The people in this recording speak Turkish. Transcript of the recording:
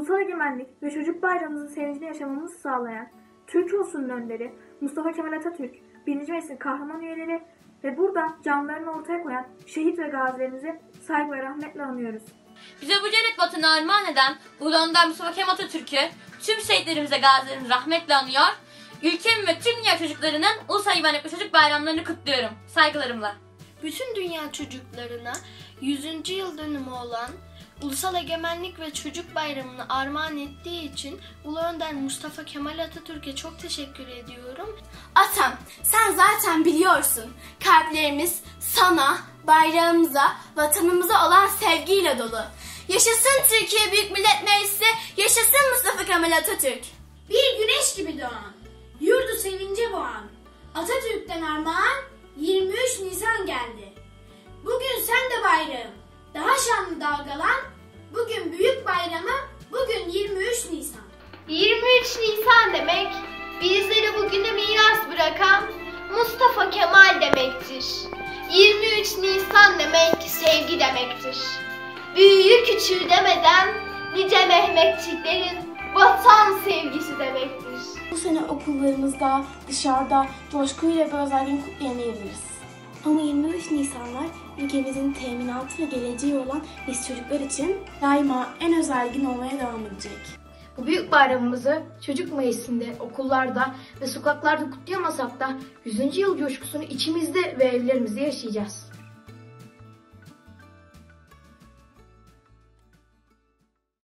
ulusal egemenlik ve çocuk bayramımızın sevincini yaşamamızı sağlayan Türk ulusunun önderi Mustafa Kemal Atatürk, 1. Meclis'in kahraman üyeleri ve burada canlarını ortaya koyan şehit ve gazilerimizi saygı ve rahmetle anıyoruz. Bize bu cennet vatanı armağan eden Ulu Önder Mustafa Kemal Atatürk'ü tüm şehitlerimize, gazilerimizi rahmetle anıyor. Ülkemin ve tüm dünya çocuklarının Ulusal Egemenlik ve Çocuk Bayramlarını kutluyorum. Saygılarımla. Bütün dünya çocuklarına 100. yıl dönümü olan Ulusal Egemenlik ve Çocuk Bayramı'nı armağan ettiği için Ulu Önder Mustafa Kemal Atatürk'e çok teşekkür ediyorum. Atam, sen zaten biliyorsun. Kalplerimiz sana, bayrağımıza, vatanımıza olan sevgiyle dolu. Yaşasın Türkiye Büyük Millet Meclisi, yaşasın Mustafa Kemal Atatürk. Bir güneş gibi doğan, yurdu sevince boğan, Atatürk'ten armağan 23 Nisan geldi. Bugün sen de bayrağım, daha şanlı dalgalan, bugün büyük bayramı, bugün 23 Nisan. 23 Nisan demek, bizlere bugüne miras bırakan Mustafa Kemal demektir. 23 Nisan demek sevgi demektir. Büyüğü küçüğü demeden nice Mehmetçiklerin vatan sevgisi demektir. Bu sene okullarımızda, dışarıda coşkuyla bir özel gün kutlayamayabiliriz. Ama 23 Nisanlar ülkemizin teminatı ve geleceği olan biz çocuklar için daima en özel gün olmaya devam edecek. Bu büyük bayramımızı çocuk meclisinde, okullarda ve sokaklarda kutlayamasak da 100. yıl coşkusunu içimizde ve evlerimizde yaşayacağız.